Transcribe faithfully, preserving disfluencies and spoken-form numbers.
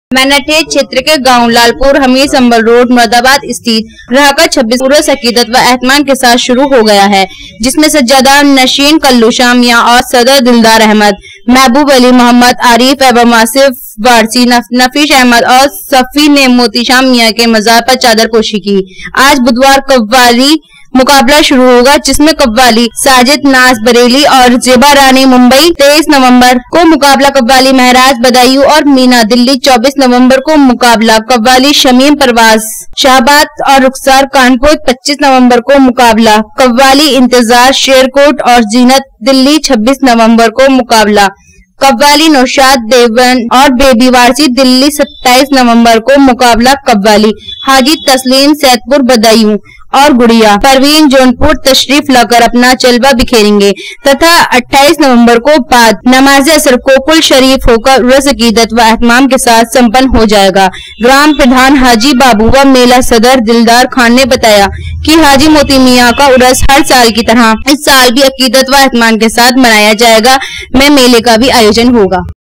मैनाठे क्षेत्र के गांव लालपुर हमीर संबल रोड मुरादाबाद स्थित रहा छब्बीस पूरे अकीदत व एहतमाम के साथ शुरू हो गया है, जिसमें सज्जादा नशीन कल्लू शामिया और सदर दिलदार अहमद, महबूब अली मोहम्मद, आरिफ एवं आसिफ वारसी, नफीस अहमद और सफी ने मोती शामिया के मजार पर चादर पोशी की। आज बुधवार कव्वाली मुकाबला शुरू होगा, जिसमें कव्वाली साजिद नाज बरेली और जेबा रानी मुंबई तेईस नवंबर को मुकाबला कव्वाली महराज बदायूं और मीना दिल्ली चौबीस नवंबर को मुकाबला कव्वाली शमीम परवाज शाहबाद और रुखसार कानपुर पच्चीस नवंबर को मुकाबला कव्वाली इंतजार शेरकोट और जीनत दिल्ली छब्बीस नवंबर को मुकाबला कव्वाली नौशाद देवन और बेबी वारसी दिल्ली सत्ताईस नवंबर को मुकाबला कव्वाली हाजी तस्लीम सैदपुर बदायूं और गुड़िया परवीन जौनपुर तशरीफ लाकर अपना जलवा बिखेरेंगे तथा अट्ठाईस नवंबर को बाद नमाज असर कोकुल शरीफ होकर उर्स अकीदत व एहतमाम के साथ संपन्न हो जाएगा। ग्राम प्रधान हाजी बाबू व मेला सदर दिलदार खान ने बताया कि हाजी मोती मियाँ का उर्स हर साल की तरह इस साल भी अकीदत व एहतमाम के साथ मनाया जाएगा। में मेले का भी आयोजन होगा।